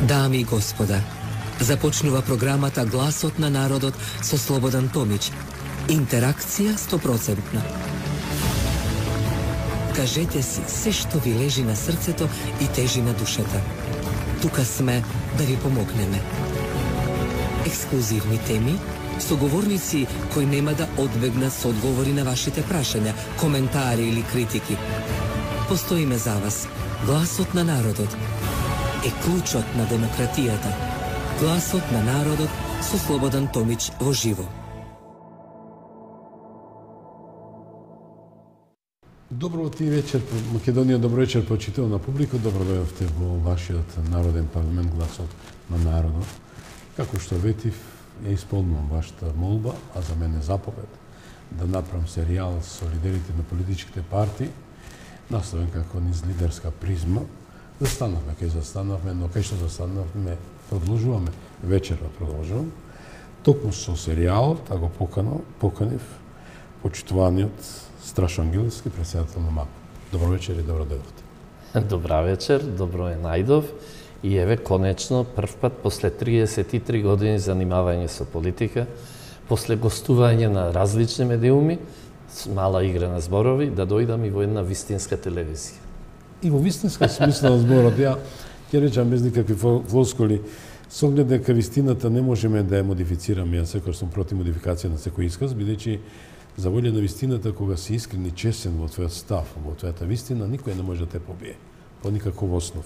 Dami i gospoda, započnjuva programata Glasot na narodot со Слободан Томич. Интеракција 100%. Кажете си се што ви лежи на срцето и тежи на душата. Тука сме да ви помогнеме. Ексклузивни теми, соговорници кои нема да одбегнат со одговори на вашите прашања, коментари или критики. Постоиме за вас. Гласот на народот е клучот на демократијата. Гласот на народот со Слободан Томич во живо. Добро ти вечер, Македонија, добро вечер, почитувана публика. Добро дојдовте во вашиот народен парламент, Гласот на народот. Како што ветив, ја исполнувам вашата молба, а за мене заповед, да направам серијал со лидерите на политичките партии, наставен како низ лидерска призма. Застанавме, но кај што застанавме, продолжуваме, вечера продолжувам. Токму со серијалот, а го поканив почитуваниот Страшо Ангеловски, председател на МАП. Добро вечер и добро дојдовте. Добра вечер, добро е најдов. И еве, конечно, прв пат, после 33 години занимавање со политика, после гостување на различни медиуми, мала игра на зборови, да дојдам и во една вистинска телевизија. И во вистинска смисла на зборот, ја ќе речам без никакви флоскули, со оглед дека вистината не можеме да ја модифицираме, ја секој сум против модификација на секој исказ, бидејќи за волја на вистината, кога си искрен и честен во твојот став, во твојата вистина, никој не може да те побие, по никаков основ.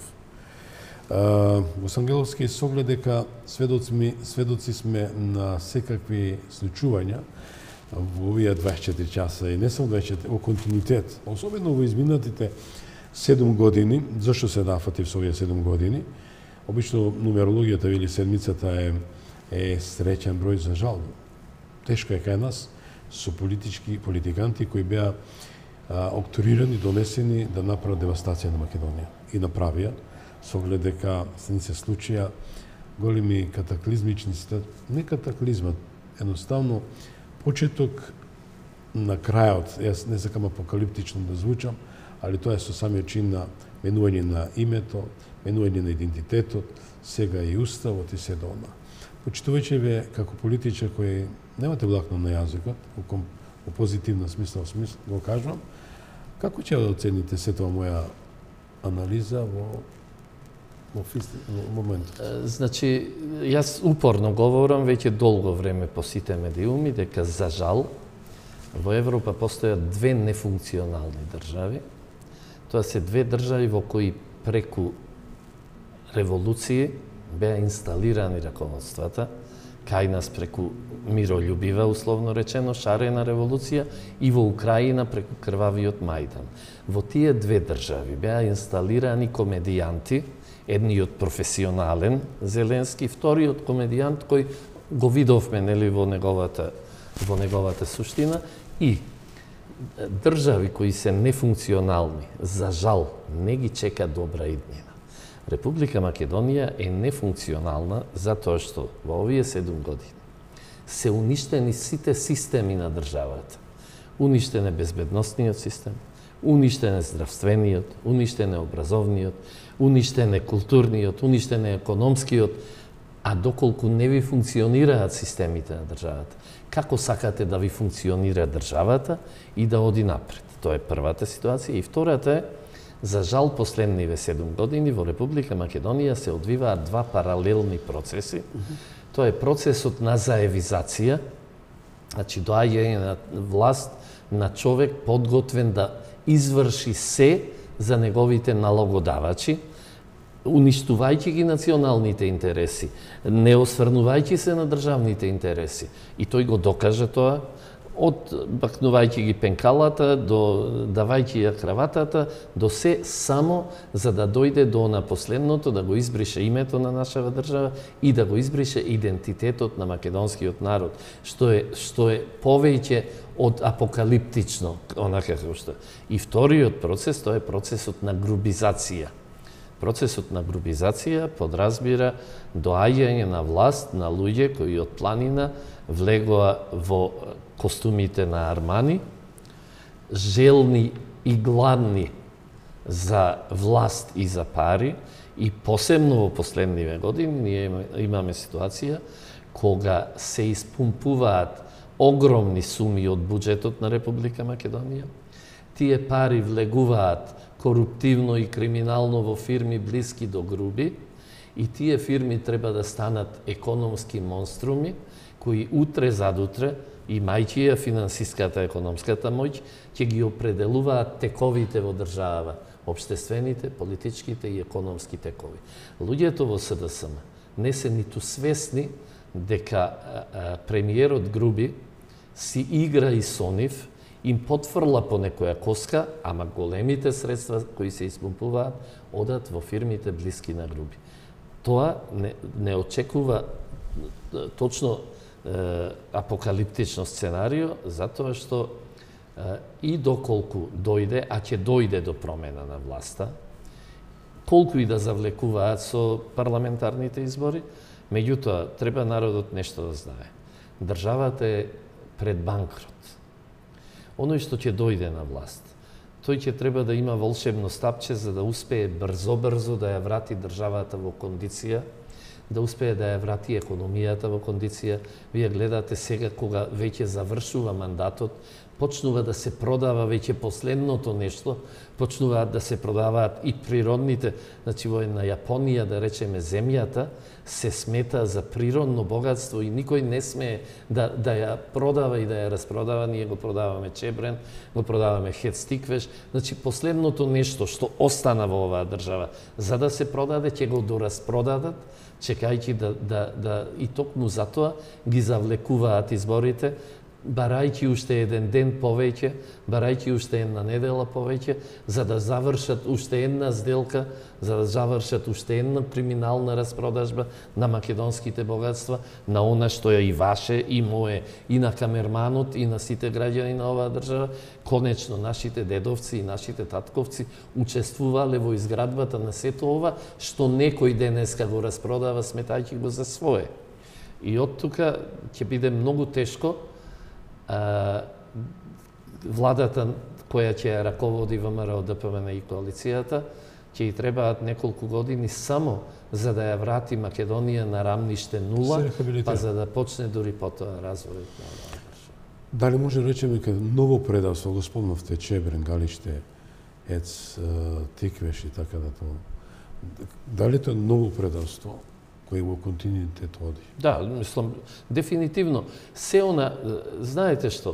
Гос Ангеловски, со оглед дека сведоци сме на секакви случувања во овие 24 часа и не само 24, во континуитет, особено во изминатите 7 години, зашто се нафатив со овие 7 години, обично нумерологијата или седмицата е среќен број за жал. Тешко е кај нас, со политиканти кои беа окторирани, донесени да направат девастација на Македонија. И направија, со оглед дека се случија големи катаклизмични, не катаклизма, едноставно почеток на крајот, јас не сакам апокалиптично да звучам, али тоа е со самиот чин на менување на името, менување на идентитетот, сега и уставот и се до она. Почитувајќи ве како политичар кој немате влакно на јазикот, во позитивна смисла, го кажувам, како ќе да оцените се тоа моја анализа во моментот? Значи, јас упорно говорам веќе долго време по сите медиуми дека за жал во Европа постојат две нефункционални држави. Тоа се две држави во кои преку револуции беа инсталирани раководствата, кај нас преку миролюбива, условно речено, шарена револуција и во Украина преку крвавиот Мајдан. Во тие две држави беа инсталирани комедијанти, едниот професионален, Зеленски, вториот комедијант кој го видовме нели во неговата суштина, и држави кои се нефункционални, за жал, не ги чека добра иднина. Република Македонија е нефункционална затоа што во овие 7 години се уништени сите системи на државата. Уништен е безбедносниот систем, уништен е здравствениот, уништен е образовниот, уништен е културниот, уништен е економскиот, а доколку не ви функционираат системите на државата, како сакате да ви функционира државата и да оди напред? Тоа е првата ситуација. И втората е, за жал, последниве 7 години во Република Македонија се одвиваат два паралелни процеси. Тоа е процесот на заевизација, значи доаѓање на власт на човек подготвен да изврши се за неговите налогодавачи, уништувајќи ги националните интереси, не осврнувајќи се на државните интереси. И тој го докаже тоа, од бакнувајќи ги пенкалата, до давајќи ја краватата, до се само за да дојде до на последното, да го избрише името на нашава држава и да го избрише идентитетот на македонскиот народ, што е повеќе од апокалиптично, онака како што. И вториот процес, тоа е процесот на грубизација. Процесот на грубизација подразбира доаѓање на власт на луѓе кои од планина влегоа во костумите на Армани, желни и гладни за власт и за пари, И посебно во последниве години ние имаме ситуација кога се испумпуваат огромни суми од буџетот на Република Македонија. Тие пари влегуваат коруптивно и криминално во фирми блиски до груби и тие фирми треба да станат економски монструми кои утре задутре, имајќи ја финансиската економската моќ, ќе ги определуваат тековите во држава, општествените, политичките и економски текови. Луѓето во СДСМ не се ниту свесни дека премиерот Груби си игра и со нив, им потфрла по некоја коска, ама големите средства кои се испумпуваат одат во фирмите блиски на Груби. Тоа не очекува точно апокалиптично сценарио, затоа што и доколку дојде, а ќе дојде до промена на власта, колку и да завлекуваат со парламентарните избори, меѓутоа треба народот нешто да знае. Државата е пред банкрот. Оној што ќе дојде на власт, тој ќе треба да има волшебно стапче за да успее брзо да ја врати државата во кондиција, да успее да ја врати економијата во кондиција. Вие гледате сега кога веќе завршува мандатот, почнува да се продава веќе последното нешто, почнуваат да се продаваат и природните, значи во една Јапонија, да речеме, земјата се смета за природно богатство и никој не смее да ја продава и да ја распродава. Ние го продаваме чебрен, го продаваме хецтиквеш, значи последното нешто што остана во оваа држава, за да се продаде, ќе го дораспродадат, чекајќи да и токму затоа ги завлекуваат изборите, барајќи уште еден ден повеќе, барајќи уште една недела повеќе, за да завршат уште една сделка, за да завршат уште една криминална распродажба на македонските богатства, на она што е и ваше, и мое, и на камерманот, и на сите граѓани на оваа држава. Конечно, нашите дедовци и нашите татковци учествувале во изградбата на сето ова, што некој денеска го распродава, сметајќи го за свое. И од тука ќе биде многу тешко владата која ќе ја раководи ВМРО, ДПМН и коалицијата, ќе и требаат неколку години само за да ја врати Македонија на рамниште нула, па за да почне дури потоа развојот на оваа држава. Дали може да речеме кај ново предавство, го спомнавте Чебрен, Галиште, Ец, Тиквеш и така да тоа. Дали тоа ново предавство кој во континуитет оди? Да, мислам, дефинитивно. Се она, знаете што,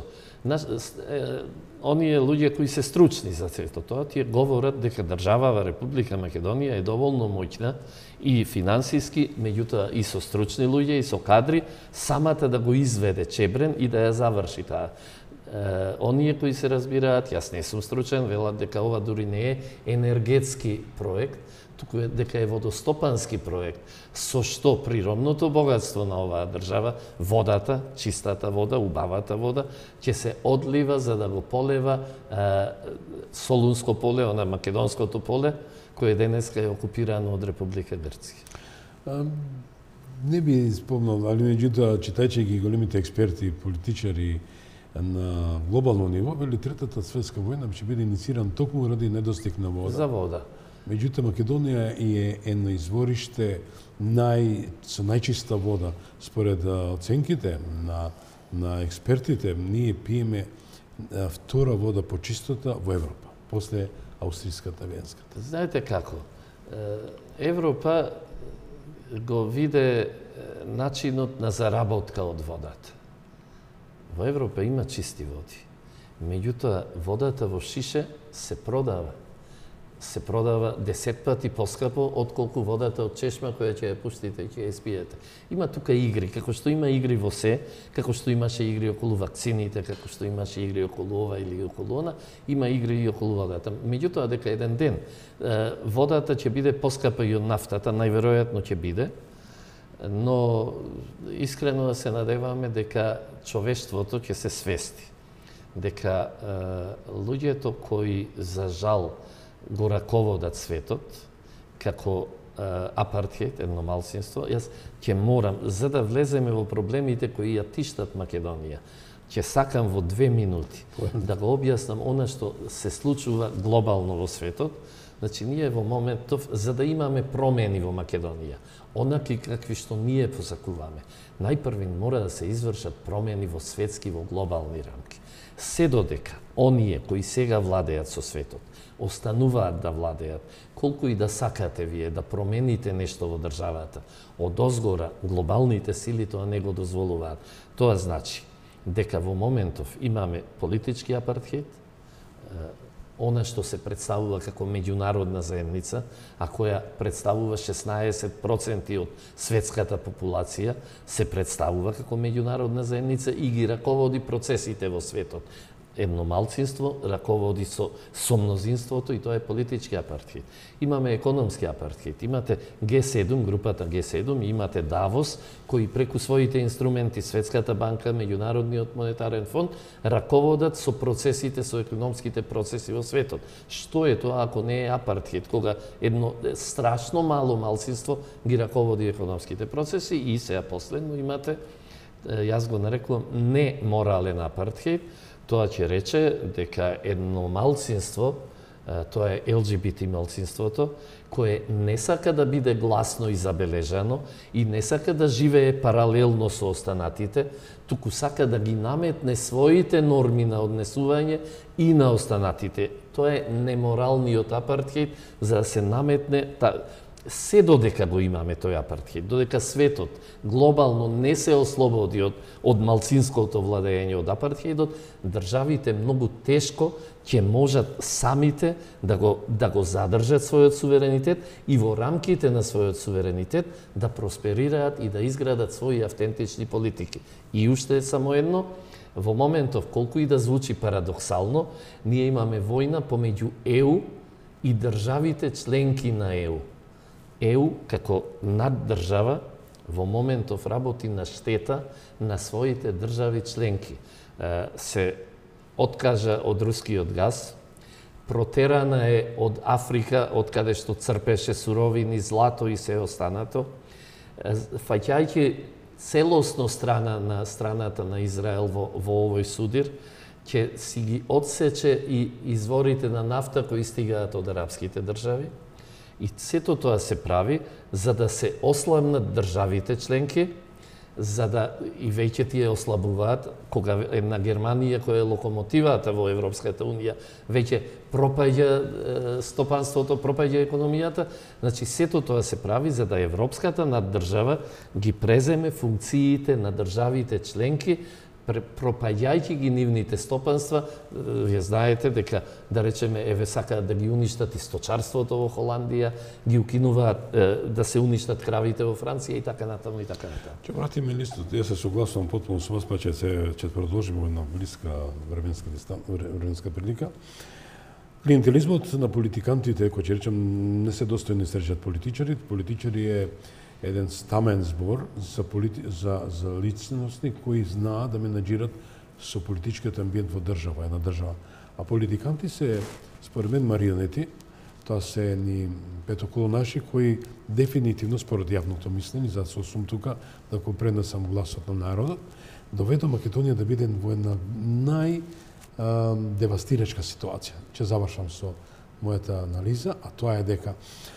оние луѓе кои се стручни за сето тоа, тие говорат дека државава Република Македонија е доволно моќна и финансиски, меѓутоа и со стручни луѓе и со кадри, самата да го изведе Чебрен и да ја заврши таа. Оние кои се разбираат, јас не сум стручен, велат дека ова дури не е енергетски проект, туку е дека е водостопански проект, со што природното богатство на оваа држава, водата, чистата вода, убавата вода, ќе се одлива за да го полева Солунско поле, она македонското поле, кое денеска е окупирано од Република Грција. Не би спомнал, али меѓутоа, читајќи ги големите експерти и политичари на глобално ниво, вели Третата светска војна ќе биде иницииран токму ради недостиг на вода. За вода. Меѓутоа, Македонија е едно извориште со најчиста вода. Според оценките на експертите, ние пиеме втора вода по чистота во Европа, после австриската, венската. Знаете како? Европа го виде начинот на заработка од водата. Во Европа има чисти води. Меѓутоа, водата во шише се продава. Се продава 10 пати поскапо отколку водата од чешма која ќе ја пуштите и ќе ја испиете. Има тука игри, како што има игри во се, како што имаше игри околу вакцините, како што имаше игри околу ова или околу она, има игри и околу водата. Меѓутоа, дека еден ден водата ќе биде поскапа и од нафтата, најверојатно ќе биде, но искрено да се надеваме дека човештвото ќе се свести, дека луѓето кои за жал го раководат светот, како апартхејд, едно малцинство, јас ќе морам, за да влеземе во проблемите кои ја тиштат Македонија, Ќе сакам во 2 минути да го објаснам она што се случува глобално во светот. Значи, ние во моментов, за да имаме промени во Македонија, онаки какви што ние посакуваме, најпрви мора да се извршат промени во светски, во глобални рамки. Се додека оние кои сега владеат со светот, остануваат да владеат, колку и да сакате вие да промените нешто во државата, одозгора глобалните сили тоа не го дозволуваат. Тоа значи дека во моментов имаме политички апартхеид, она што се представува како меѓународна заедница, а која представува 16% од светската популација, се представува како меѓународна заедница и ги раководи процесите во светот. Едно малцинство раководи со мнозинството и тоа е политички апартхеид. Имаме економски апартхеид. Имате Г7, групата Г7, и имате Давос, кои преку своите инструменти, Светската банка, Меѓународниот монетарен фонд, раководат со процесите, со економските процеси во светот. Што е тоа ако не е апартхеид, кога едно страшно мало малцинство ги раководи економските процеси и сега последно имате, јас го нарекувам, неморален апартхеид. Тоа ќе рече дека едно малцинство, тоа е ЛГБТ малцинството, кое не сака да биде гласно и забележано и не сака да живее паралелно со останатите, туку сака да ги наметне своите норми на однесување и на останатите. Тоа е неморалниот апартхеид, за да се наметне се додека го имаме тој апартхеид, додека светот глобално не се ослободи од малцинското владење од апартхеидот, државите многу тешко ќе можат самите да го задржат својот суверенитет и во рамките на својот суверенитет да просперираат и да изградат своји автентични политики. И уште само едно, во моментов, колку и да звучи парадоксално, ние имаме војна помеѓу ЕУ и државите членки на ЕУ. ЕУ како наддржава во моментов работи на штета на своите држави членки. Се откажа од рускиот газ, протерана е од Африка, од каде што црпеше суровини, злато и се останато, фаќајќи целосно страната на Израел во овој судир, ќе си ги одсече и изворите на нафта кои стигаат од арапските држави. И сето тоа се прави за да се ослабнат државите членки, за да и веќе тие ослабуваат, кога една Германија која е локомотивата во Европската унија, веќе пропаѓа стопанството, пропаѓа економијата, значи сето тоа се прави за да европската наддржава ги преземе функциите на државите членки, пропаѓајќи ги нивните стопанства. Вие знаете дека, да речеме, сакаат да ги уништат и сточарството во Холандија, ги укинуваат да се уништат кравите во Франција и така натаму и така натаму. Ќе вратиме листот. Јас се согласувам потполно со вас, па ќе продолжиме во една блиска временска прилика. Клиентелизмот на политикантите, кој ќе речем, не се достојни сречат политичари. Политичари е еден стамен збор за личности кои знаат да менаџират со политичкиот амбиент во една држава. А политиканти се, според мен, марионети, тоа се ни петоколонаши кои дефинитивно, според јавното мислење, затоа сум тука да го пренесам гласот на народот, доведо Македонија да биде во една најдевастирачка ситуација. Ќе завршам со мојата анализа, а тоа е дека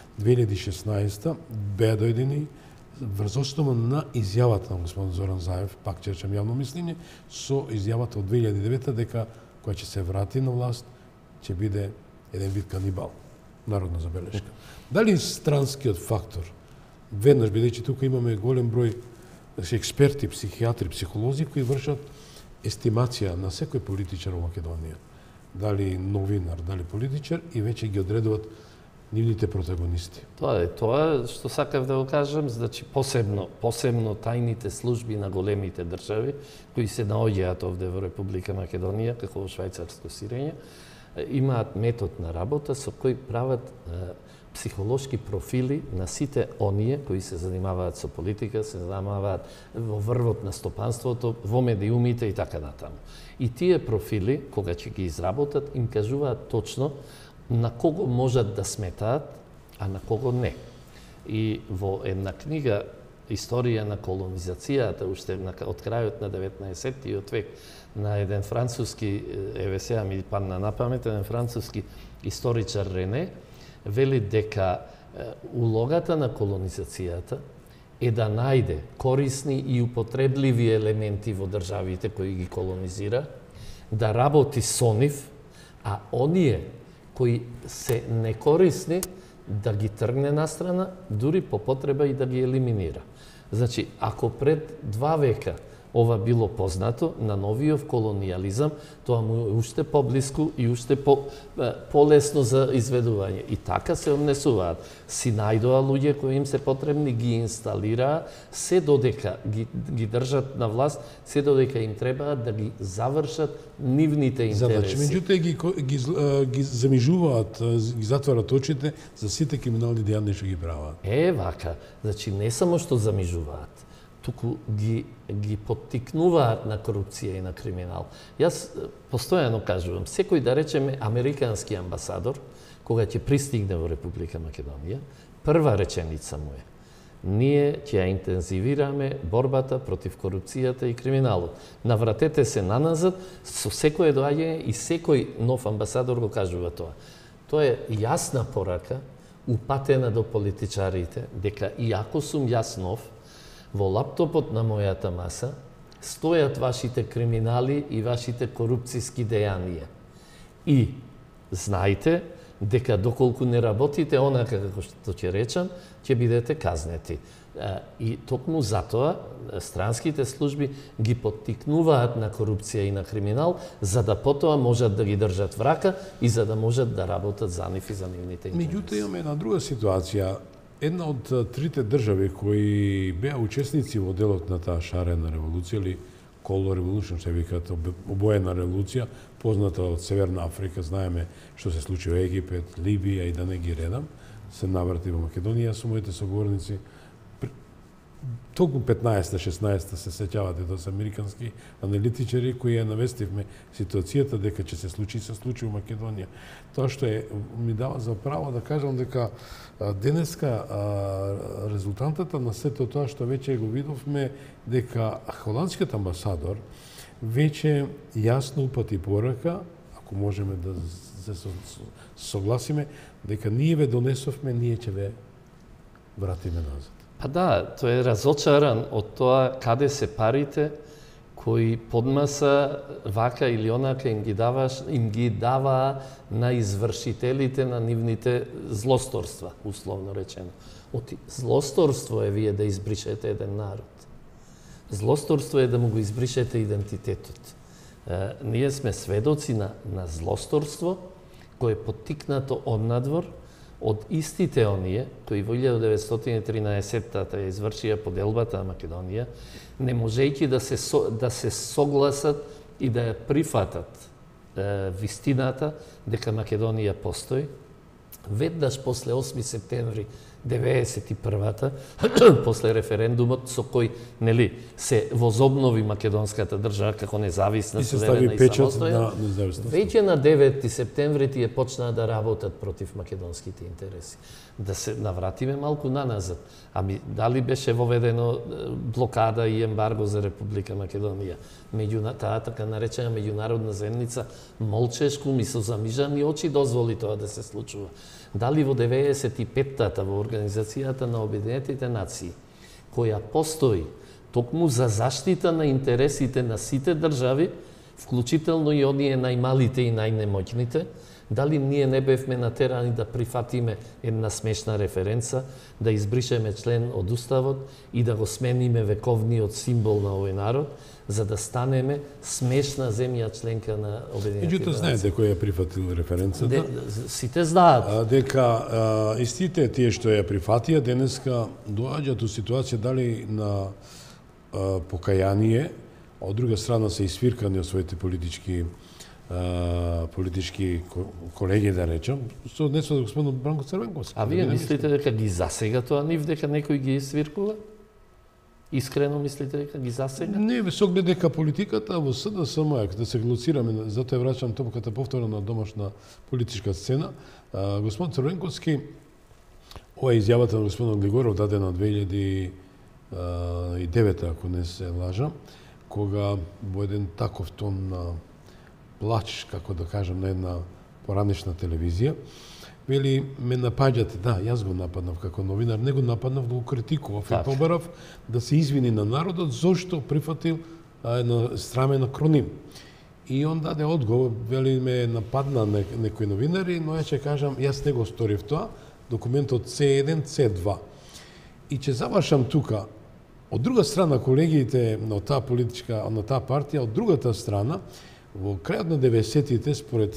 2016 беа дојдени врз основа на изјавата на господин Зоран Заев, пак ќе речем јавно мислење, со изјавата од 2009 дека која ќе се врати на власт, ќе биде еден вид канибал. Народна забелешка. Дали странскиот фактор, веднаш бидејќи тука имаме голем број експерти, психијатри, психолози кои вршат естимација на секој политичар во Македонија, дали новинар, дали политичар, и веќе ги одредуваат нивните протагонисти. Тоа е тоа што сакав да го кажам, значи посебно тајните служби на големите држави кои се наоѓаат овде во Република Македонија, како во швајцарско сирење, имаат метод на работа со кој прават психолошки профили на сите оние кои се занимаваат со политика, се занимаваат во врвот на стопанството, во медиумите и така натаму. И тие профили, кога ќе ги изработат, им кажуваат точно на кого можат да сметаат, а на кого не. И во една книга историја на колонизацијата, уште од крајот на 19-тиот век, на еден француски, еве сега ми падна на памет, еден француски историчар Рене, вели дека улогата на колонизацијата е да најде корисни и употребливи елементи во државите кои ги колонизира, да работи со нив, а оние кои се некорисни да ги тргне настрана, дури по потреба и да ги елиминира. Значи, ако пред 2 века ова било познато, на новиот колониализам, тоа му е уште поблиску и уште полесно за изведување. И така се однесуваат. Си најдоа луѓе кои им се потребни, ги инсталираа, се додека ги држат на власт, се додека им требаат да ги завршат нивните интереси. Меѓутоа ги замижуваат, ги затварат очите за сите криминални дејанија што ги прават. Вака. Значи, не само што замижуваат, туку ги поттикнуваат на корупција и на криминал. Јас постојано кажувам, секој, да речеме, американски амбасадор, кога ќе пристигне во Република Македонија, прва реченица му е: ние ќе ја интензивираме борбата против корупцијата и криминалот. Навратете се наназад, со секое доаѓање и секој нов амбасадор го кажува тоа. Тоа е јасна порака, упатена до политичарите, дека иако сум јас нов, во лаптопот на мојата маса стојат вашите криминали и вашите корупцијски дејанија. И знајте дека доколку не работите онака како што ќе речам, ќе бидете казнети. И токму затоа странските служби ги поттикнуваат на корупција и на криминал, за да потоа можат да ги држат врака и за да можат да работат за нив и за нивните интереси. Меѓутоа имаме една друга ситуација. Една од 3 држави кои беа учесници во делот на таа шарена револуција или коло револуција, се викаат обоена револуција, позната од Северна Африка, знаеме што се случи во Египет, Либија и да не ги редам, се наврати во Македонија со моите соговорници. Толку 15-16 се сеќавате, тоа се американски аналитичари кои ја навестивме ситуацијата дека ќе се случи во Македонија. Тоа што ми дава за право да кажам дека денеска резултантата на сето тоа што веќе го видовме, дека холандскиот амбасадор веќе јасно упати порака, ако можеме да се согласиме, дека ние ве донесовме, ние ќе ве вратиме назад. Па да, тој е разочаран од тоа каде се парите кои подмаса вака или онака им ги дава на извршителите на нивните злосторства, условно речено. Злосторство е вие да избришете еден народ. Злосторство е да му го избришете идентитетот. Ние сме сведоци на злосторство кое е поттикнато однадвор од истите оние кои во 1913-та ја извршија поделбата на Македонија, не можејќи да се согласат и да ја прифатат вистината дека Македонија постои, веднаш после 8 септември 91-та, после референдумот со кој се возобнови македонската држава како независна, суверена и самостојна, веќе на 9 септември тие почнаа да работат против македонските интереси. Да се навратиме малку наназад. Ами дали беше воведено блокада и ембарго за Република Македонија? Таа така наречена меѓународна заедница молчешку и со замижани очи дозволи тоа да се случува. Дали во 95-та во Организацијата на Обединетите нации, која постои токму за заштита на интересите на сите држави, вклучително и оние најмалите и најнемоќните, дали ние не бевме натерани да прифатиме една смешна референца, да избришеме член од Уставот и да го смениме вековниот символ на овој народ, за да станеме смешна земја членка на Обединетите нации. Меѓутоа знаете кој ја прифатил референцата? Сите знаат. Дека истите тие што ја прифатија денеска доаѓаат у ситуација дали на покаяние, а од друга страна се isfirkани од своите политички колеги, да речем, се однесува до господинот Бранко Црвенковски. А вие мислите дека ги засега тоа нив, дека некој ги свиркува? Искрено мислите дека ги засега? Не, со оглед дека политиката во СДСМ, да се глуцираме, затоа ја враќам топката повторно на домашна политичка сцена, господин Црвенковски, ова е изјавата на господинот Глигоров дадена 2012 2009, ако не се лажам, кога во еден таков тон на плач, како да кажам, на една поранешна телевизија, вели, ме напаѓате, да, јас го нападнав како новинар, не го нападнав, да го критикував и побарав да се извини на народот зошто прифатил една срамен акроним. И он даде одговор, вели, ме нападна некои новинари, но ја ќе кажам, јас не го сторив тоа, документот C1, C2. И ќе завршам тука. Од друга страна, колегите на таа политичка, на таа партија, од другата страна, во крајот на 90-тите, според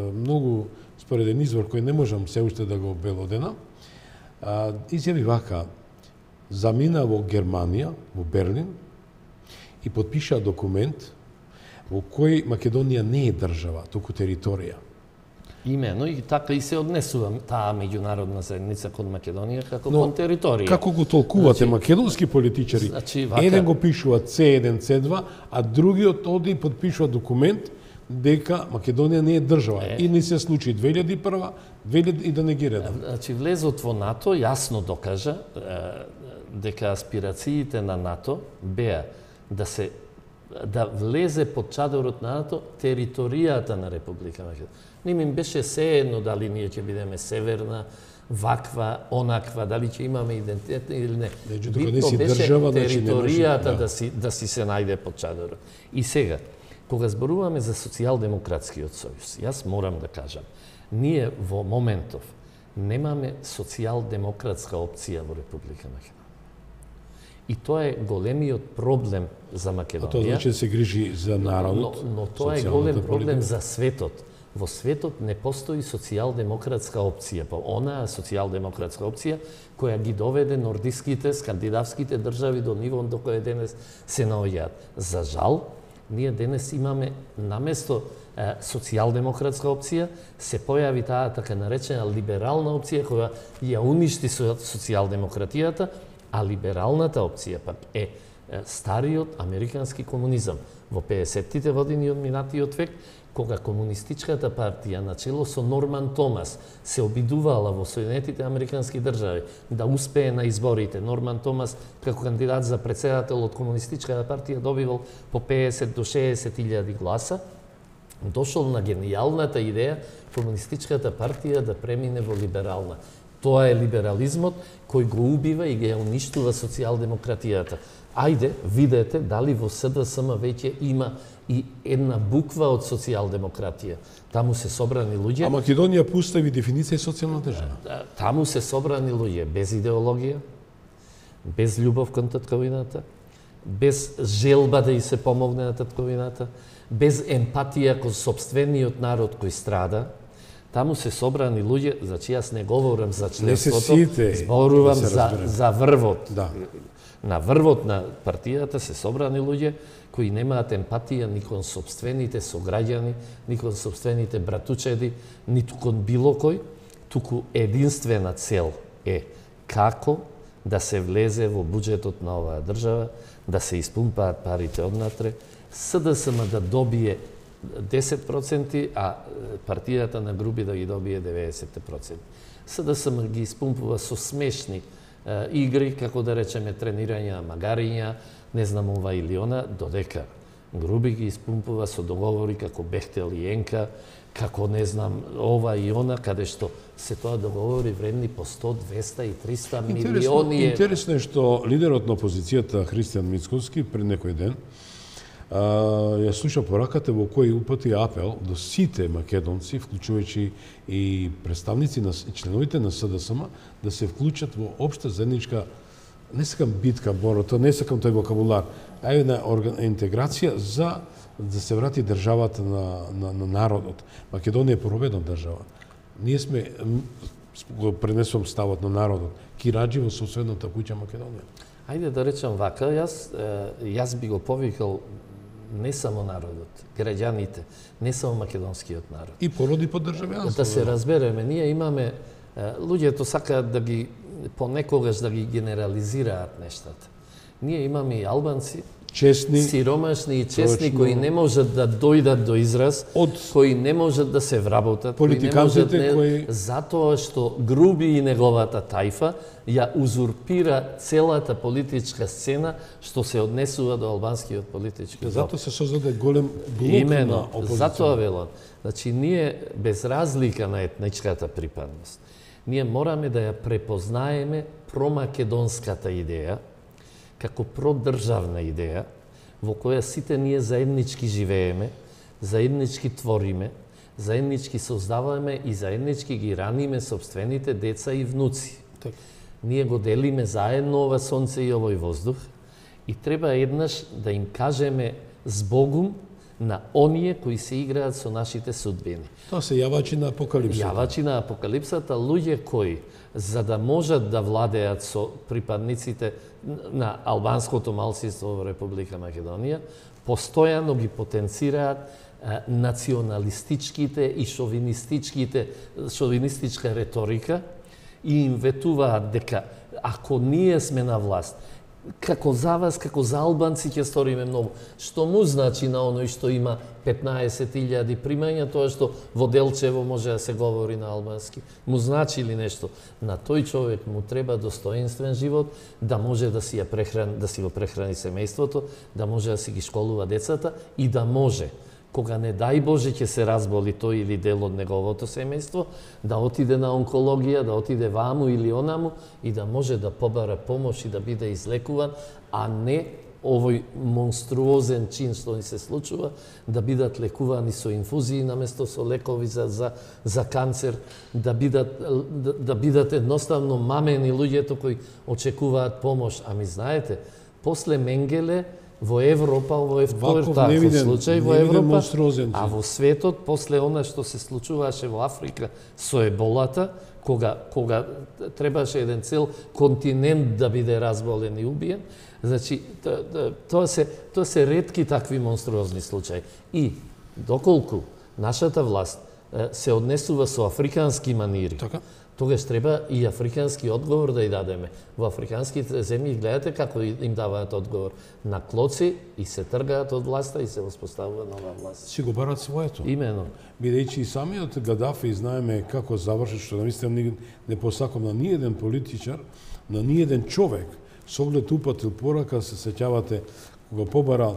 еден извор кој не можам се уште да го обелоденам, изјави вака: замина во Германија, во Берлин, и подпиша документ во кој Македонија не е држава, туку територија. Имено, и така и се однесува таа меѓународна заедница кон Македонија како кон територија. Како го толкувате македонски политичари? Еден го пишува C1, C2, а другиот оди и подпишува документ дека Македонија не е држава. И не се случи 2001, 2000 и да не ги редам. Влезот во НАТО јасно докажа дека аспирациите на НАТО беа да влезе под чадорот на НАТО територијата на Република Македонија. Не им беше сеедно дали ние ќе бидеме северна, ваква, онаква, дали ќе имаме идентитет или не. Битно беше територијата да си се најде под чадорот. И сега, кога зборуваме за социјалдемократскиот сојуз, јас морам да кажам, ние во моментов немаме социјалдемократска опција во Република Македонија. И тоа е големиот проблем за Македонија. Тоа значи да се грижи за народот. Но тоа е голем проблем за светот. Во светот не постои социјалдемократска опција, онаа социјалдемократска опција која ги доведе нордиските, скандинавските држави до ниво до кој денес се наоѓаат. За жал, ние денес имаме наместо социјалдемократска опција, се појави таа така наречена либерална опција која ја уништи социјалдемократијата, а либералната опција пак е стариот американски комунизам. Во 50-тите години од минатиот век, кога комунистичката партија начело со Норман Томас се обидувала во Соединетите Американски држави да успее на изборите. Норман Томас како кандидат за претседател од комунистичката партија добивал по 50 до 60 илјади гласа, дошол на генијалната идеја комунистичката партија да премине во либерална. Тоа е либерализмот кој го убива и го уништува социјалдемократијата. Ајде, видете дали во СДСМ веќе има и една буква од социјалдемократија. Таму се собрани луѓе. А Македонија постави дефиниција социјална држава. Таму се собрани луѓе без идеологија, без љубов кон татковината, без желба да и се помогне на татковината, без емпатија кон сопствениот народ кој страда. Таму се собрани луѓе, значи јас не говорам за членството, зборувам за врвот. Да. На врвот на партијата се собрани луѓе кои немаат емпатија ни кон сопствените сограѓани, ни кон сопствените братучеди, ниту кон било кој, туку единствена цел е како да се влезе во буџетот на оваа држава, да се испумпаат парите однатре, СДСМ да добие 10%, а партијата на Груби да ги добие 90%. СДСМ ги испумпува со смешни игри, како да речеме тренирања, магариња, не знам ова или она, додека Груби ги испумпува со договори како Бехтел и Енка, како не знам ова и она, каде што се тоа договори вредни по 100, 200 и 300 милиони. Интересно е што лидерот на опозицијата Христијан Мицковски пред некој ден ја слуша пораката во кој упати апел до сите македонци, вклучувајќи и представници на членовите на СДСМ, да се вклучат во општа заедничка, не сакам битка, борото, не сакам тој вокабулар, а една интеграција за да се врати државата на народот. Македонија е поробедна држава. Ние сме, го пренесувам ставот на народот, кираџи во соседната куќа Македонија. Ајде да речам вака, јас би го повикал не само народот, граѓаните, не само македонскиот народ. И породи по државјанство. Да се разбереме, ние имаме, луѓето сакаат да ги, понекогаш да ги генерализираат нештата. Ние имаме и албанци, честни, сиромашни и честни, точно, кои не можат да дојдат до израз, кои не можат да се вработат, политикантите кои затоа што Груби и неговата тајфа ја узурпира целата политичка сцена што се однесува до албанскиот политички живот. Затоа се создаде голем блок Именно, на опозиција. затоа велам. Значи, ние без разлика на етничката припадност, ние мораме да ја препознаеме промакедонската идеја како продржавна идеја во која сите ние заеднички живееме, заеднички твориме, заеднички создаваме и заеднички ги раниме собствените деца и внуци. Така. Ние го делиме заедно ова сонце и овој воздух и треба еднаш да им кажеме збогум на оние кои се играат со нашите судбини. Тоа се јавачи на апокалипсата. Јавачи на апокалипсата, луѓе кои, за да можат да владеат со припадниците на албанското малцинство во Република Македонија, постојано ги потенцираат националистичките и шовинистичка реторика и им ветуваат дека ако ние сме на власт, како за вас, како за албанци ќе сториме многу. Што му значи на оној што има 15.000 примања, тоа што во Делчево може да се говори на албански? Му значи ли нешто? На тој човек му треба достоинствен живот, да може да си го прехрани семејството, да може да си ги школува децата и да може, кога не дај Боже ќе се разболи тој или дел од неговото семејство, да отиде на онкологија, да отиде ваму или онаму и да може да побара помош и да биде излекуван, а не овој монструозен чин што ни се случува, да бидат лекувани со инфузии наместо со лекови за канцер, да бидат едноставно мамени луѓето кои очекуваат помош. Ами знаете, после Менгеле во Европа, ово е втор таков случај во Европа, а во светот, после она што се случуваше во Африка со еболата, кога требаше еден цел континент да биде разболен и убиен, значи, тоа се ретки такви монструозни случаи. И, доколку нашата власт се однесува со африкански манири, тогаш треба и африкански одговор да ја дадеме. Во африканските земји гледате како им даваат одговор. На клоци и се тргаат од власта и се воспоставува нова власт. Си го барат своето. Имено. Бидејќи и самиот Гадафи знаеме како заврши, што намислам не посакам на ниеден политичар, на ниеден човек, со оглед упатил порака, се сеќавате кога побара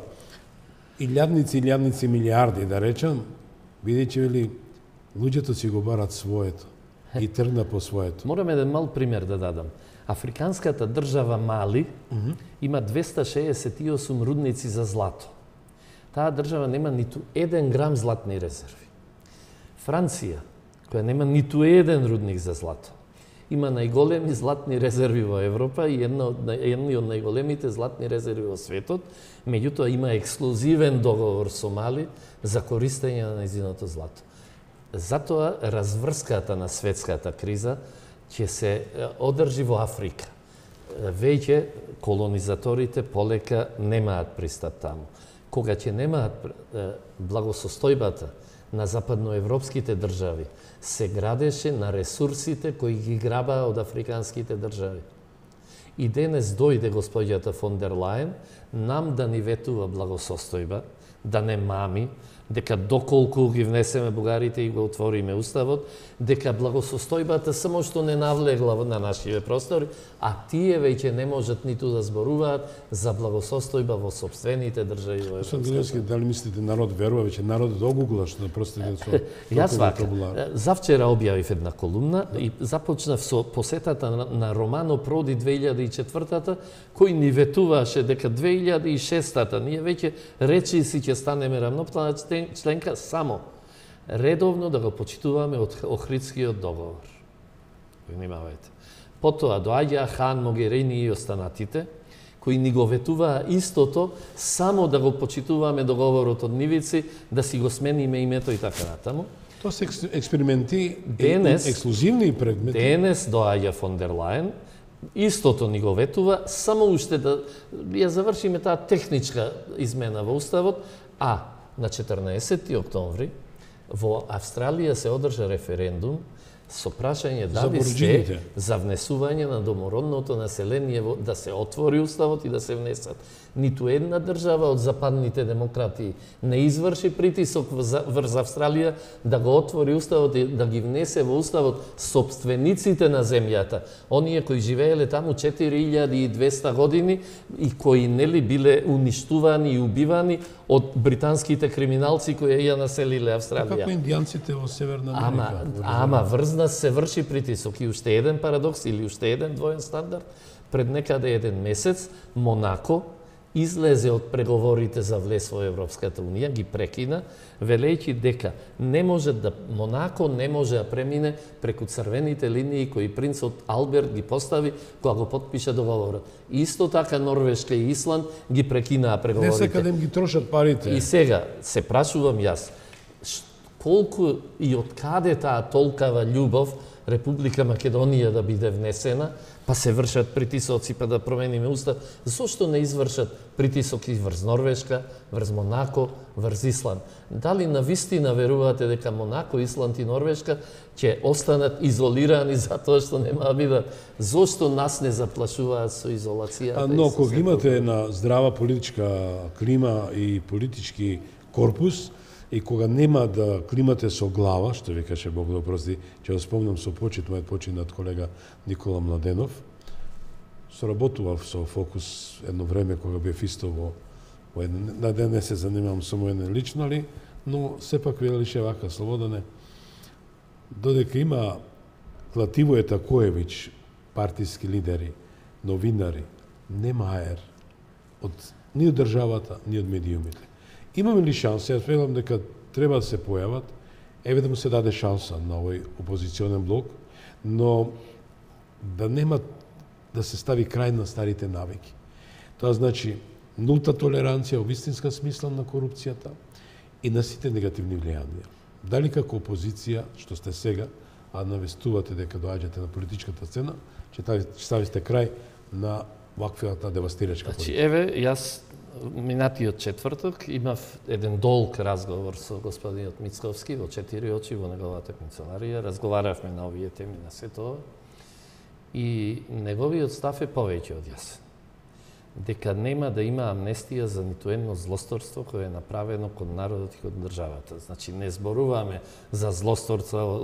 илјадници милиарди, да речам, бидејќи вели луѓето си го барат своето и тргна по своето. Морам еден мал пример да дадам. Африканската држава Мали има 268 рудници за злато. Таа држава нема ниту 1 грам златни резерви. Франција, која нема ниту 1 рудник за злато, има најголеми златни резерви во Европа и едни од најголемите златни резерви во светот, меѓутоа има ексклузивен договор со Мали за користење на нејзиното злато. Затоа разврската на светската криза ќе се одржи во Африка. Веќе колонизаторите полека немаат пристап таму. Кога ќе немаат благосостојбата на западноевропските држави, се градеше на ресурсите кои ги грабаа од африканските држави. И денес дојде господјата фон дер Лајен нам да ни ветува благосостојба, да не мами, дека доколку ги внесеме бугарите и го отвориме уставот, дека благосостојбата само што не навлегла на нашите простори, а тие веќе не можат ниту да зборуваат за благосостојба во сопствените држави во Европа. Дали мислите народ верува, веќе народот огугла што простите со Јас вака, завчера објавив една колумна и започнав со посетата на Романо Проди 2004-та, кој ни ветуваше дека 2006-та ние веќе речиси ќе станеме рамноправна членка само редовно да го почитуваме од Охридскиот договор. Внимавајте. Потоа доаѓа Хан Могерини и останатите, кои ни го ветуваа истото, само да го почитуваме договорот од Нивици, да си го смениме името и така натаму. Тоа се експерименти, денес, ексклузивни предмети. Денес доаѓа фон дер Лајен, истото ни го ветува, само уште да ја завршиме таа техничка измена во уставот, а на 14. октомври во Австралија се одржа референдум со прашање За дали Буруџините. сте за внесување на домородното население да се отвори уставот и да се внесат. Ниту една држава од западните демократии не изврши притисок врз Австралија да го отвори уставот и да ги внесе во уставот собствениците на земјата, оние кои живееле таму 4200 години и кои нели биле уништувани и убивани од британските криминалци кои ја населиле Австралија. Како индијанците во Северна Америка. Ама врз нас се врши притисок. И уште еден парадокс или уште еден двоен стандард. Пред некаде еден месец Монако излезе од преговорите за влез во Европската Унија, ги прекина, велејќи дека не може да Монако не може да премине преку црвените линии кои принцот Алберт ги постави кога го потпиша договорот. Исто така Норвешка и Исланд ги прекинаа преговорите. Не секаде им ги трошат парите. И сега се прашувам јас, колку и од каде таа толкава љубов Република Македонија да биде внесена, па се вршат притисоци па да промениме устав, зошто не извршат притисоци врз Норвешка, врз Монако, врз Исланд? Дали навистина верувате дека Монако, Исланд и Норвешка ќе останат изолирани затоа што нема да бидат? Зошто нас не заплашуваат со изолацијата? Но кога имате една здрава политичка клима и политички корпус, и кога нема да климате со глава, што ви каже Бог да прости, ќе го спомнам со почит мојот починат колега Никола Младенов, соработував со Фокус едно време кога бев исто во на ден не се занимавам со моје лично, али, но сепак велише вака Слободане, додека има Клативоје Такоевиќ, партиски лидери, новинари, нема аер ни од државата, ни од медиумите. Имаме ли шанса? Јас велам дека треба да се појават, еве да му се даде шанса на овој опозиционен блок, но да нема да се стави крај на старите навики. Тоа значи нулта толеранција во вистинска смисла на корупцијата и на сите негативни влијанија. Дали како опозиција, што сте сега, а навестувате дека доаѓате на политичката сцена, ќе ставите крај на ваквата девастирачка Значи, политика? еве, јас минатиот четврток имав еден долг разговор со господинот Мицковски во 4 очи во неговата канцеларија. Разговаравме на овие теми, на се тоа. И неговиот став е повеќе од јасен. Дека нема да има амнестија за ниту едно злосторство кое е направено кон народот и кон државата. Значи, не зборуваме за злосторство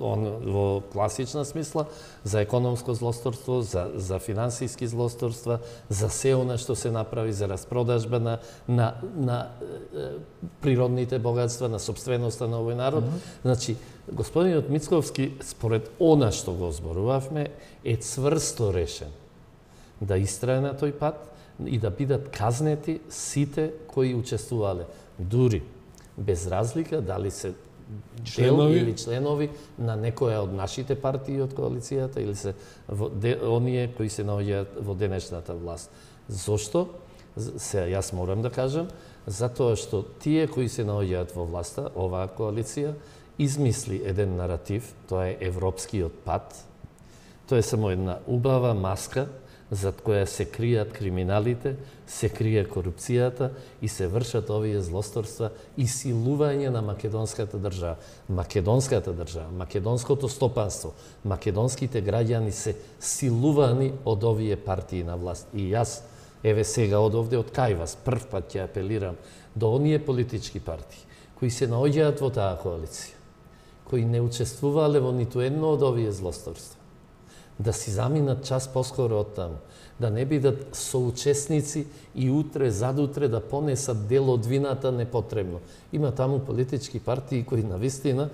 во класична смисла, за економско злосторство, за финансиски злосторства, за се она што се направи, за распродажба на природните богатства, на собственоста на овој народ. Значи, господинот Мицковски, според она што го зборувавме, е цврсто решен да истрае на тој пат и да бидат казнети сите кои учествувале. Дури, без разлика дали се дел или членови на некоја од нашите партии од коалицијата или се оние кои се наоѓаат во денешната власт. Зошто? Се јас морам да кажам, затоа што тие кои се наоѓаат во власта, оваа коалиција, измисли еден наратив, тоа е европскиот пат. Тоа е само една убава маска зад која се кријат криминалите, се крие корупцијата и се вршат овие злосторства и силување на македонската држава. Македонската држава, македонското стопанство, македонските граѓани се силувани од овие партии на власт. И јас, еве сега од овде, од кај вас, прв пат ќе апелирам до оние политички партии кои се наоѓаат во таа коалиција, кои не учествувале во ниту едно од овие злосторства, да си заминат час поскоро од таму, да не бидат соучесници и утре, задутре да понесат дел од вината непотребно. Има таму политички партии кои навистина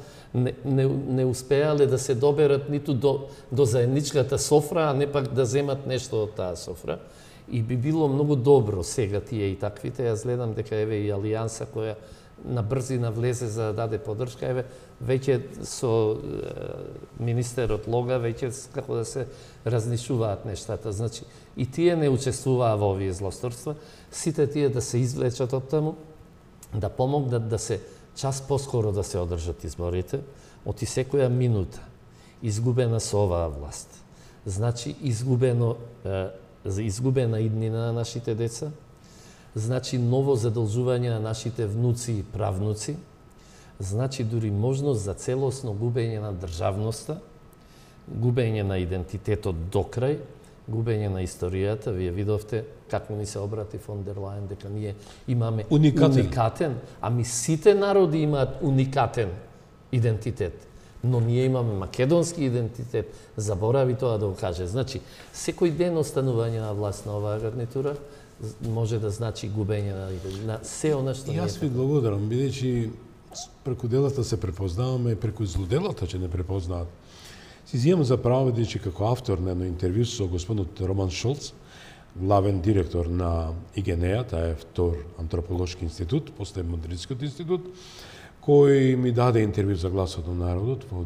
не успеале да се доберат ниту до заедничката софра, а не пак да земат нешто од таа софра. И би било многу добро сега тие и таквите. Јас гледам дека еве и Алијанса која на брзина влезе за да даде поддршка, еве веќе со министерот Лога веќе како да се разнишуваат нештата. Значи и тие не учествуваа во овие злосторства, сите тие да се извлечат од таму, да помогнат да се час поскоро да се одржат изборите, од и секоја минута изгубена со оваа власт. Значи изгубена иднина на нашите деца, значи ново задолжување на нашите внуци и правнуци, значи дури можност за целосно губење на државноста губење на идентитетот до крај, губење на историјата. Вие видовте како ни се обрати фон дер Лајен дека ние имаме уникатен, ами сите народи имаат уникатен идентитет. Но ние имаме македонски идентитет, заборави тоа да го каже. Значи, секој ден останување на власт на оваа гарнитура може да значи губење на се она што Јас ви благодарам, бидејќи преку делата се препознаваме, преку злоделата че не препознаат. Си изимам за право, бидејќи како автор на едно интервју со господинот Роман Шолц, главен директор на ИГНЕА, таа е втор антрополошки институт, после Мадридскиот институт, кој ми даде интервју за Гласот на народот во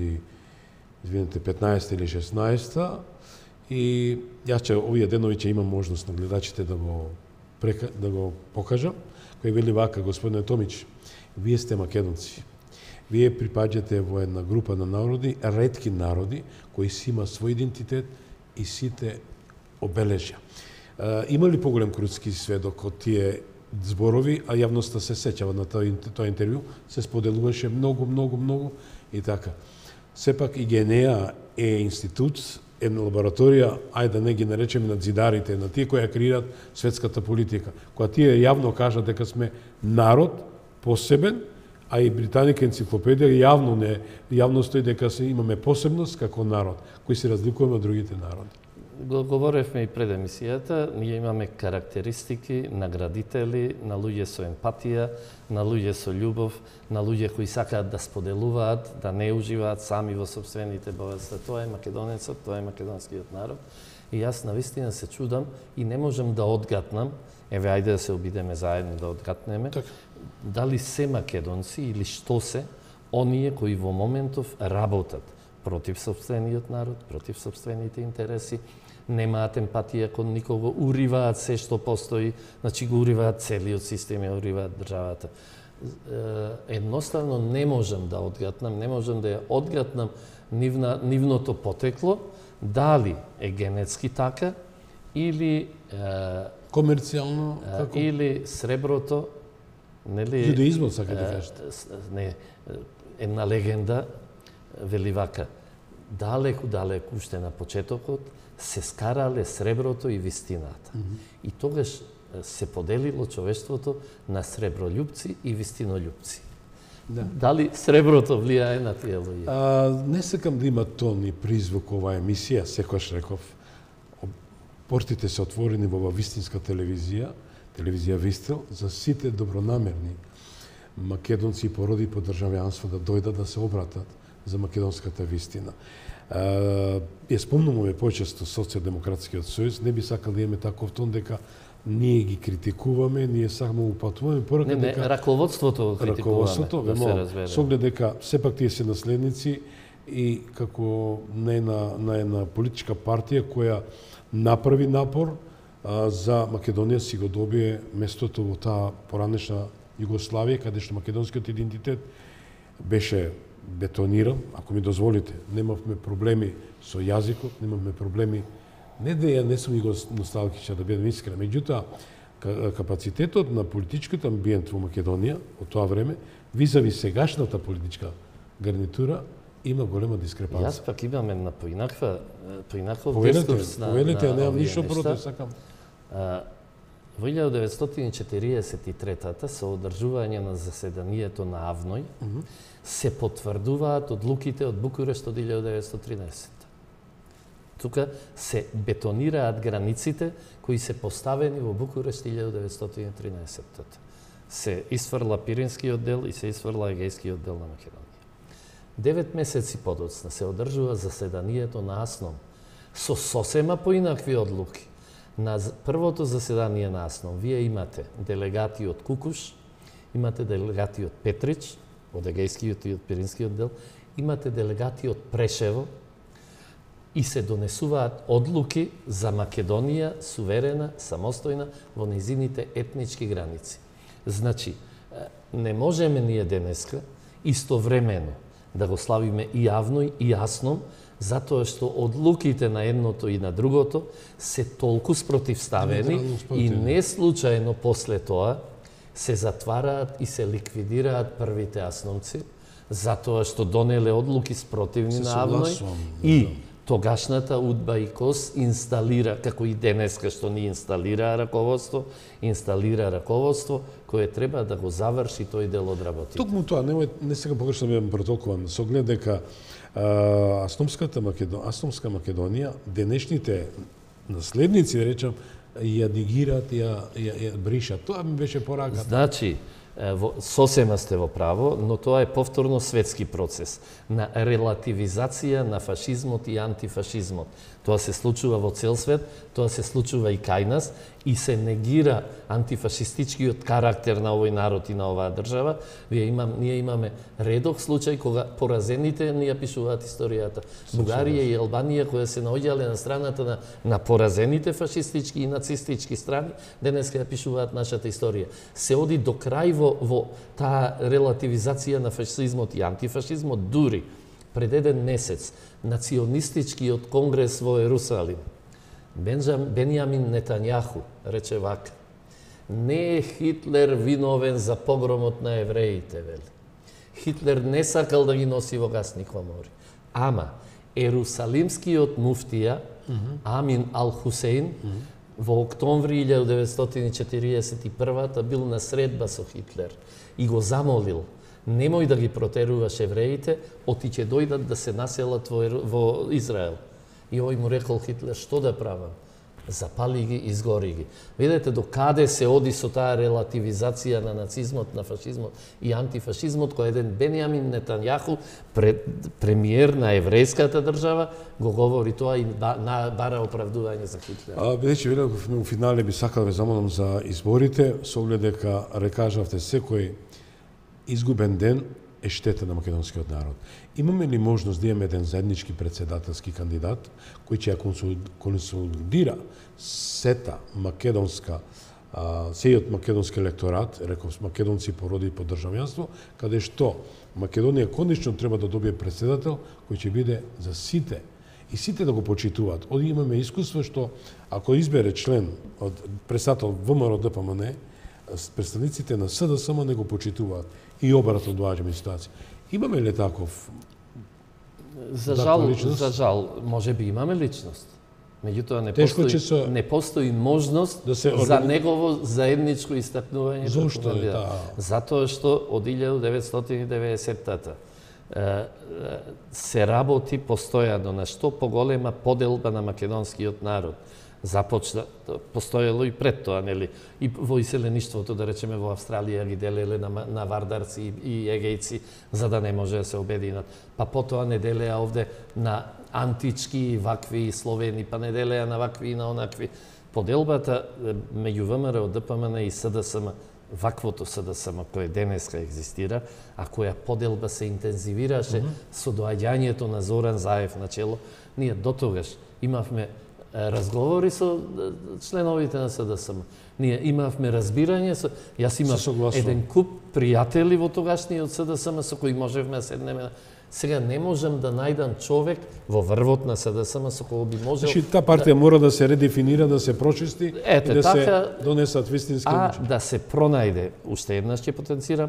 2015 или 16 и јас че овие денови ќе имам можност на гледачите да го покажам, кој вели вака: господине Томич, вие сте македонци. Вие припаѓате во една група на народи, ретки народи, кои си има свој идентитет и сите обележја. Има ли поголем крутски сведок од тие зборови, а јавноста се сеќава на тоа интервју, се споделуваше многу и така. Сепак ИГНЕА е институт, една лабораторија, ајде да не ги наречеме на дзидарите, на тие кои ја креираат светската политика. Кога тие јавно кажат дека сме народ посебен, а и британска енциклопедија јавно стои дека имаме посебност како народ, кој се разликуваме од другите народи. Говоревме и пред емисијата, ние имаме карактеристики на градители, на луѓе со емпатија, на луѓе со љубов, на луѓе кои сакаат да споделуваат, да не уживаат сами во собствените богатства. Тоа е македонецот, тоа е македонскиот народ. И јас навистина се чудам и не можам да одгатнам, еве ајде да се обидеме заедно да одгатнеме, дали се македонци или што се оние кои во моментов работат против собствениот народ, против собствените интереси, немаат емпатија кон никого, уриваат се што постои, значи го уриваат целиот систем, ја уриваат државата. Едноставно не можам да одгатнам, не можам да ја одгатнам нивното потекло, дали е генетски така или комерцијално, како или среброто, нели? Јудеизмот сака да кажете. Не, една легенда вели вака: далеку уште на почетокот се скарале среброто и вистината. И тогаш се поделило човештвото на сребролюбци и вистинолюбци. Да. Дали среброто влијае на тие луѓе? Не сакам да има тон и призвук оваа емисија, секојаш реков. Портите се отворени во вистинска телевизија Вистел, за сите добронамерни македонци и породи по државјанство да дојдат да се обратат за македонската вистина. Ја спомнуваме почесто Социјалдемократскиот сојуз, не би сакал да имаме таков тон дека ние ги критикуваме, ние сакаме упатуваме, порака дека раководството критикуваме, да се разбере. Со оглед дека сепак тие се наследници и како на една политичка партија која направи напор за Македонија си го добие местото во таа поранешна Југославија, каде што македонскиот идентитет беше бетониран, ако ми дозволите. Немавме проблеми со јазикот, немавме проблеми, не да ја не сум носталгичен, да бидам искрен, меѓутоа капацитетот на политичкиот амбиент во Македонија од тоа време, визави сегашната политичка гарнитура, има голема дискрепанција. Јас пак имам една поинаков дискурс на немам ништо против, сакам. Во 1943-та со одржување на заседанието на Авној се потврдуваат одлуките од Букурешт од 1913. Тука се бетонираат границите кои се поставени во Букурешт 1913. Се исфрла Пиринскиот дел и се исфрла Егејскиот дел на Македонија. 9 месеци подоцна се одржува заседанието на Асном со сосема поинакви одлуки. На првото заседание на Асном вие имате делегати од Кукуш, имате делегати од Петрич, од Егејскиот и од Пиринскиот дел, имате делегати од Прешево и се донесуваат одлуки за Македонија суверена, самостојна во низините етнички граници. Значи, не можеме ние денеска истовремено да го славиме и Авној и Асном, затоа што одлуките на едното и на другото се толку спротивставени и не случајно после тоа се затвараат и се ликвидираат првите асновци, затоа што донеле одлуки спротивни Се на Авној согласувам, и тогашната УДБА и КОС инсталира, како и денеска што ни инсталира раководство кое треба да го заврши тој дел од работите. Токму тоа, не сега погрешно бевам протолкуван, со оглед дека Автономска Македонија, денешните наследници, да речам, ја негираат, ја бришат. Тоа ми беше пораката. Значи, сосема сте во право, но тоа е повторно светски процес на релативизација на фашизмот и антифашизмот. Тоа се случува во цел свет, тоа се случува и кај нас и се негира антифашистичкиот карактер на овој народ и на оваа држава. Ние имаме редок случај кога поразените ни ја пишуваат историјата. Бугарија и Албанија кои се наоѓале на страната на поразените фашистички и нацистички страни, денеска ја пишуваат нашата историја. Се оди до крај во таа релативизација на фашизмот и антифашизмот, дури пред еден месец национистичкиот конгрес во Ерусалим, Бенјамин Нетањаху рече вака: не е Хитлер виновен за погромот на евреите, вели. Хитлер не сакал да ги носи во гасни комори. Ама ерусалимскиот муфтија Амин Ал-Хусейн во октомври 1941 бил на средба со Хитлер и го замолил: немој да ги протеруваш евреите, оти ќе дојдат да се населат во Израел. И овој му рекол Хитлер: што да правам? Запали ги, изгори ги. Видете до каде се оди со таа релативизација на нацизмот, на фашизмот и антифашизмот, кој еден Бенјамин Нетањаху, премиер на еврејската држава, го говори тоа и бара оправдување за Хитлер. Бидејќи велев во финале би сакал да ве замолам за изборите, со оглед дека рекажавте секој изгубен ден е штета на македонскиот народ. Имаме ли можност да имаме еден заеднички председателски кандидат кој ќе ја консолидира сета македонска, сејот македонски електорат, реков македонци по роди и по државјанство, каде што Македонија конечно треба да добие председател кој ќе биде за сите и сите да го почитуваат. Оди имаме искуство што ако избере член од председател ВМРО ДПМН, представниците на СДСМ не го почитуваат и обратно доаѓаме ситуација. Имаме ли таков? За жал, може би имаме личност. Меѓутоа не постои можност за негово заедничко истакнување. Зошто е Затоа што од 1990-та се работи постојано на што поголема поделба на македонскиот народ. Постоело и пред тоа, нели, и во иселеништвото, да речеме, во Австралија ги делеле на вардарци и егејци, за да не може да се обединат. Па потоа не делеа овде на антички, вакви словени, па не делеа на вакви и на онакви. Поделбата меѓу ВМРО, ДПМН и СДСМ, ваквото СДСМ кое денеска екзистира, а која поделба се интензивираше со доаѓањето на Зоран Заев на чело, ние дотогаш имавме разговори со членовите на СДСМ. Ние имавме разбирање со... Јас имав еден куп пријатели во тогашниот СДСМ со кои можевме да седнеме. Сега не можам да најдам човек во врвот на СДСМ со кој би можел... Значи, таа партија мора да се редефинира, да се прочисти и да се донесат вистински личности. Да се пронајде, уште еднаш ќе потенцирам,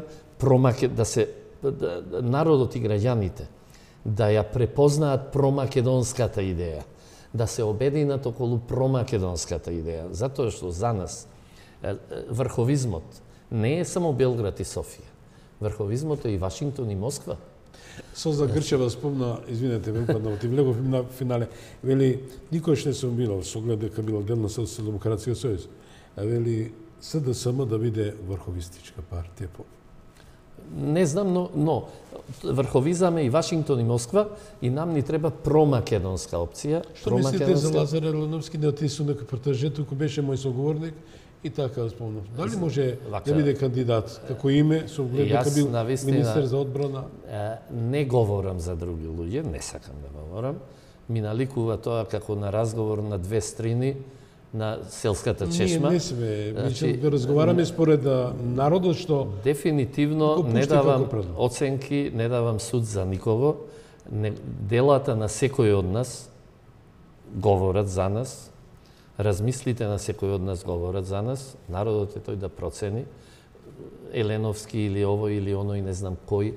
народот и граѓаните да ја препознаат промакедонската идеја, да се обединат околу промакедонската идеја, затоа што за нас врховизмот не е само Белград и Софија. Врховизмот е и Вашингтон и Москва. Соза Грчева спомна, извинете, ме упаднав, ти влегов на финале, вели, никош не сум било, со оглед дека било дел на Социјалдемократскиот сојуз, а вели, СДСМ да биде врховистичка партија. Не знам, но врховизам е и Вашингтон и Москва и нам ни треба промакедонска опција. Што мислите за Лазар Елановски, да отису нека протежето, кој беше мој соговорник, и така спомнав. Дали може да биде кандидат како име, со оглед дека бил министер за одбрана? Не говорам за други луѓе, не сакам да говорам. Ми наликува тоа како на разговор на две страни на селската чешма. Ние не сме, значи, да разговараме според народот што... Дефинитивно не давам оценки, не давам суд за никого. Делата на секој од нас говорат за нас, размислите на секој од нас говорат за нас, народот е тој да процени, Еленовски или овој или оној, не знам кој,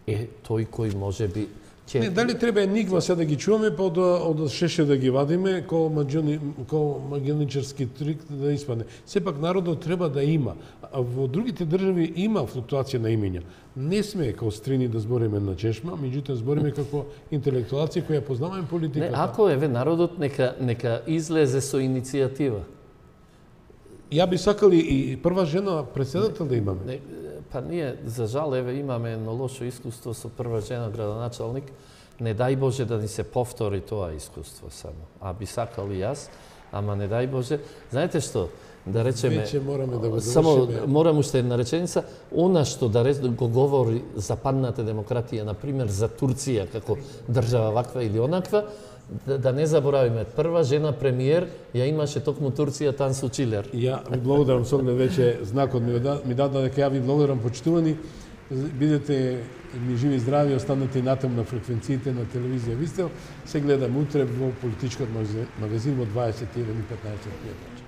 тој кој може би Не, дали треба енигма сега да ги чуваме, па од шеше да ги вадиме, ко магионичарски трик да испадне. Сепак народот треба да има. А во другите држави има флуктуација на имиња. Не сме како стрини да збориме на чешма, меѓутоа збориме како интелектуалци кои ја познаваме политиката. Не, ако народот нека излезе со иницијатива. Ја би сакали и прва жена председател да имаме. Не, па ние, за жал, имаме едно лошо искуство со прва жена градоначалник. Не дај Боже да ни се повтори тоа искуство само. А би сакал и јас, ама не дај Боже. Знаете што? Да речеме... Веќе мораме да го само завршиме. морам уште една реченица. Она што го говори западната демократија, например, за Турција како држава ваква или онаква, да не заборавиме, прва жена премиер ја имаше токму Турција Тансу Чилер. Ја ви благодарам, с оглед веќе знакот ми даде дека ја ви благодарам, почитувани. Бидете ми живи и здрави, останете и натаму на фреквенциите на телевизија Вистел. Се гледам утре во политичкиот магазин во 21:15.